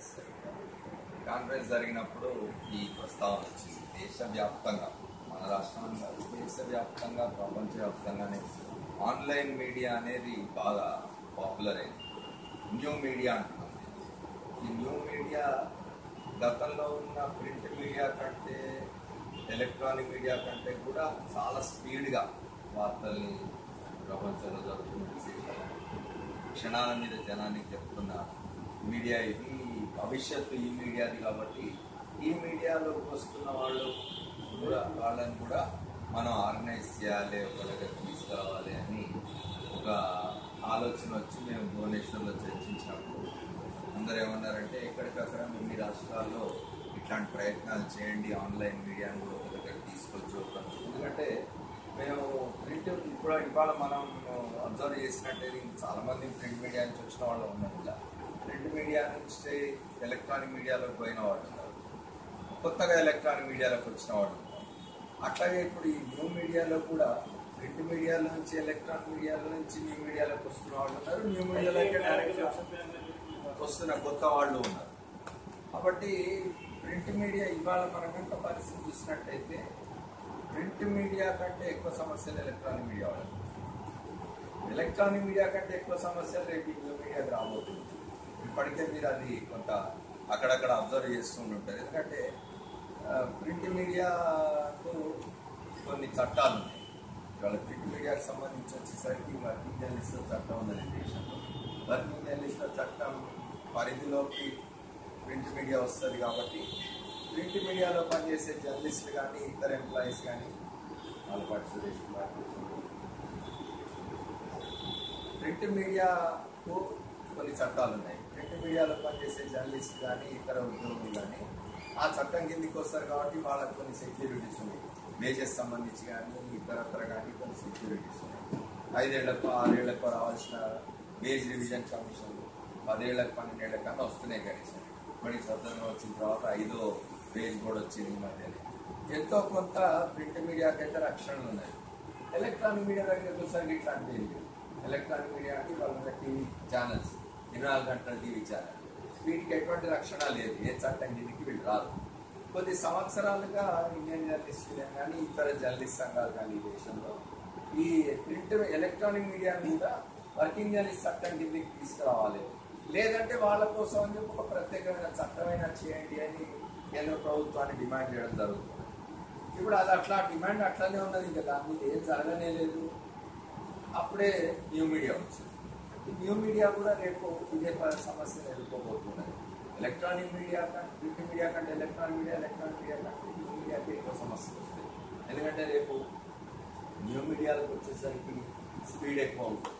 Conference జరిగినప్పుడు ఈ ప్రస్తావన వచ్చింది. దేశవ్యాప్తంగా, మన రాష్ట్రం కాదు, దేశవ్యాప్తంగా ప్రపంచవ్యాప్తంగానే ఆన్లైన్ మీడియా అనేది బాగా పాపులర్ అయింది. న్యూ మీడియా అంటున్నాం. ఈ న్యూ మీడియా గతంలో ఉన్న ప్రింట్ మీడియా కంటే, ఎలక్ట్రానిక్ మీడియా కంటే కూడా చాలా స్పీడ్గా వార్తల్ని ప్రపంచంలో జరుగుతున్న విశేషాలు క్షణాల మీద జనానికి చెప్తున్న మీడియా ఇది. భవిష్యత్తు ఈ మీడియాది కాబట్టి ఈ మీడియాలోకి వస్తున్న వాళ్ళని కూడా మనం ఆర్గనైజ్ చేయాలి, ఒక దగ్గర తీసుకురావాలి అని ఒక ఆలోచన వచ్చి మేము భువనేశ్వర్లో చర్చించినప్పుడు అందరూ ఏమన్నారంటే, ఎక్కడికక్కడ మీ రాష్ట్రాల్లో ఇట్లాంటి ప్రయత్నాలు చేయండి, ఆన్లైన్ మీడియాను కూడా ఒక దగ్గర తీసుకొచ్చి. ఎందుకంటే మేము ప్రింట్ ఇవాళ మనం అబ్జర్వ్ చేసినట్టయితే చాలామంది ప్రింట్ మీడియా నుంచి వచ్చిన వాళ్ళు ఉన్నారు. ఇలా ప్రింట్ మీడియా నుంచి ఎలక్ట్రానిక్ మీడియాలోకి పోయిన వాళ్ళు ఉన్నారు, కొత్తగా ఎలక్ట్రానిక్ మీడియాలోకి వచ్చిన వాళ్ళు ఉన్నారు. అట్లాగే ఇప్పుడు ఈ న్యూ మీడియాలో కూడా ప్రింట్ మీడియాలో నుంచి, ఎలక్ట్రానిక్ మీడియాలో నుంచి న్యూ మీడియాలోకి వస్తున్న వాళ్ళు ఉన్నారు, న్యూ మీడియాలోకి డైరెక్ట్గా వస్తున్న కొత్త వాళ్ళు ఉన్నారు. కాబట్టి ప్రింట్ మీడియా ఇవాళ మనం కనుక పరిస్థితి చూసినట్టయితే ప్రింట్ మీడియా కంటే ఎక్కువ సమస్యలు ఎలక్ట్రానిక్ మీడియా వాళ్ళకి, ఎలక్ట్రానిక్ మీడియా కంటే ఎక్కువ సమస్యలు రేపు న్యూ మీడియాకి రాబోతుంది. ఇప్పటికే మీరు అది కొంత అక్కడక్కడ అబ్జర్వ్ చేస్తుంటారు. ఎందుకంటే ప్రింట్ మీడియాకు కొన్ని చట్టాలు ఉన్నాయి. ఇవాళ ప్రింట్ మీడియాకి సంబంధించి వచ్చేసరికి వర్కింగ్ జర్నలిస్ట్ చట్టం ఉన్నది దేశంలో. వర్కింగ్ జర్నలిస్ట్ చట్టం పరిధిలోకి ప్రింట్ మీడియా వస్తుంది కాబట్టి ప్రింట్ మీడియాలో పనిచేసే జర్నలిస్టులు కానీ, ఇతర ఎంప్లాయీస్ కానీ, ఆలపాటి సురేష్ కుమార్, ప్రింట్ మీడియాకు కొన్ని చట్టాలు ఉన్నాయి. ప్రింట్ మీడియాలో పనిచేసే జర్నలిస్ట్ కానీ, ఇతర ఉద్యోగులు కానీ ఆ చట్టం కిందికి వస్తారు కాబట్టి వాళ్ళకి కొన్ని సెక్యూరిటీస్ ఉన్నాయి. వేజెస్ సంబంధించి కానీ, ఇతరత్ర కానీ కొన్ని సెక్యూరిటీస్ ఉన్నాయి. 5 ఏళ్లకు 6 ఏళ్లకు రావాల్సిన వేజ్ రివిజన్ కమిషన్లు 10 ఏళ్లకు 12 ఏళ్లకు కన్నా వస్తున్నాయి. కనీసం ఇప్పటి స్వతంత్రం వచ్చిన తర్వాత 5వ వేజ్ కూడా వచ్చింది ఈ మధ్యనే. ఎంతో కొంత ప్రింట్ మీడియాకి అయితే రక్షణలు ఉన్నాయి. ఎలక్ట్రానిక్ మీడియా దగ్గర వచ్చేసరికి ఇట్లాంటివి లేదు. ఎలక్ట్రానిక్ మీడియా అంటే వాళ్ళ టీవీ ఛానల్స్, 24 గంటల టీవీ ఛానల్, వీటికి ఎటువంటి రక్షణ లేదు. ఏ చట్టం కిందికి వీళ్ళు రాదు. కొద్ది సంవత్సరాలుగా ఇండియన్ జర్నలిస్టులు కానీ, ఇతర జర్నలిస్ట్ సంఘాలు కానీ ఈ దేశంలో ఈ ప్రింట్ ఎలక్ట్రానిక్ మీడియాని కూడా వర్కింగ్ జర్నలిస్ట్ చట్టం కిందికి తీసుకురావాలి, లేదంటే వాళ్ళ కోసం అని చెప్పి ఒక ప్రత్యేకమైన చట్టమైనా చేయండి అని కేంద్ర ప్రభుత్వాన్ని డిమాండ్ చేయడం జరుగుతుంది. ఇప్పుడు అది అట్లా డిమాండ్ అట్లానే ఉన్నది. ఇంకా దాని మీద ఏం జరగనే లేదు. అప్పుడే న్యూ మీడియా వచ్చింది. ఈ న్యూ మీడియా కూడా రేపు ఇదే సమస్యను ఎదుర్కోబోతున్నది. ఎలక్ట్రానిక్ మీడియా కంటే ప్రింట్ మీడియా కంటే ఎలక్ట్రానిక్ మీడియా కంటే న్యూ మీడియాకి ఎక్కువ సమస్యలు వస్తాయి. ఎందుకంటే రేపు న్యూ మీడియాలకు వచ్చేసరికి స్పీడ్ ఎక్కువ ఉంటుంది,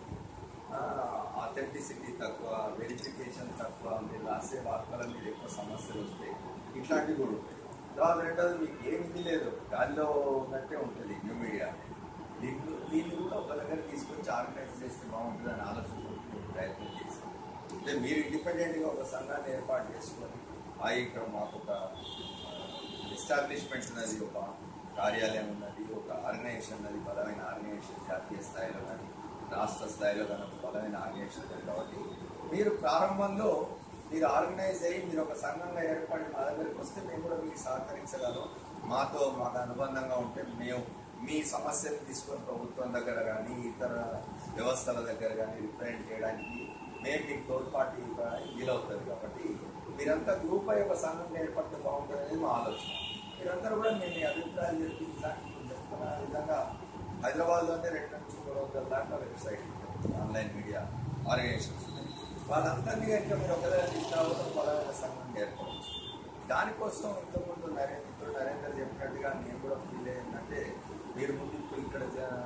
ఆథెంటిసిటీ తక్కువ, వెరిఫికేషన్ తక్కువ, మీరు రాసే వార్తల మీద ఎక్కువ సమస్యలు వస్తాయి. ఇట్లాంటివి కూడా ఉంటాయి. తర్వాత రెండోది మీకు ఏమిది లేదు, గాలిలో ఉన్నట్టే ఉంటుంది న్యూ మీడియా. దీన్ని కూడా ఒక దగ్గర తీసుకొచ్చి ఆర్గనైజ్ చేస్తే బాగుంటుందని ఆలోచన ప్రయత్నం చేస్తాం. అంటే మీరు ఇండిపెండెంట్గా ఒక సంఘాన్ని ఏర్పాటు చేసుకొని ఇక్కడ మాకు ఒక ఎస్టాబ్లిష్మెంట్ ఉన్నది, ఒక కార్యాలయం ఉన్నది, ఒక ఆర్గనైజేషన్ ఉన్నది, బలమైన ఆర్గనైజేషన్, జాతీయ స్థాయిలో కానీ రాష్ట్ర స్థాయిలో కానీ ఒక బలమైన ఆర్గనైజేషన్ ఉంది. కాబట్టి మీరు ప్రారంభంలో మీరు ఆర్గనైజ్ అయ్యి మీరు ఒక సంఘంగా ఏర్పడి మా దగ్గరికి వస్తే మేము కూడా మీకు సహకరించగలం. మాకు అనుబంధంగా ఉంటే మేము మీ సమస్యలు తీసుకొని ప్రభుత్వం దగ్గర కానీ, ఇతర వ్యవస్థల దగ్గర కానీ రిప్రజెంట్ చేయడానికి మేము మీకు తోడ్పాటు వీలవుతుంది. కాబట్టి మీరంతా గ్రూప్ అయ్యి ఒక సంఘంగా ఏర్పడితే బాగుంటుంది అనేది మా ఆలోచన. మీరందరూ కూడా మేము మీ అభిప్రాయాలు చెప్తున్న విధంగా హైదరాబాద్లోనే 2 నుంచి 300 దాకా వెబ్సైట్ ఆన్లైన్ మీడియా ఆర్గనైజేషన్స్ ఉన్నాయి. వాళ్ళందరినీ ఇంకా మీరు ఒక దగ్గర తీసుకురావడం బలమైన సంఘం ఏర్పడవచ్చు. దానికోసం ఇంతకుముందు నరేందర్ చెప్పినట్టుగా నేను కూడా ఫీల్ అయ్యిందంటే, మీరు ముందు ఇక్కడ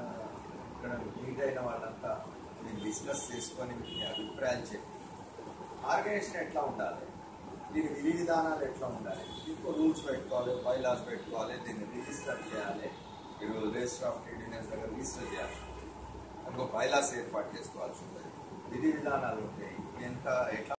మీట్ అయిన వాళ్ళంతా మీరు డిస్కస్ చేసుకొని మీ అభిప్రాయాలు చెప్పి ఆర్గనైజేషన్ ఎట్లా ఉండాలి, దీని విధి విధానాలు ఎట్లా ఉండాలి, ఇంకో రూల్స్ పెట్టుకోవాలి, బైలాస్ పెట్టుకోవాలి, దీన్ని రిజిస్టర్ చేయాలి, మీరు రిజిస్టర్ ఆఫ్ ట్రేడ్ యూనియన్స్ దగ్గర రిజిస్టర్ చేయాలి, ఇంకో బైలాస్ ఏర్పాటు చేసుకోవాల్సి ఉంటుంది, విధి విధానాలు ఉంటాయి. ఎట్లా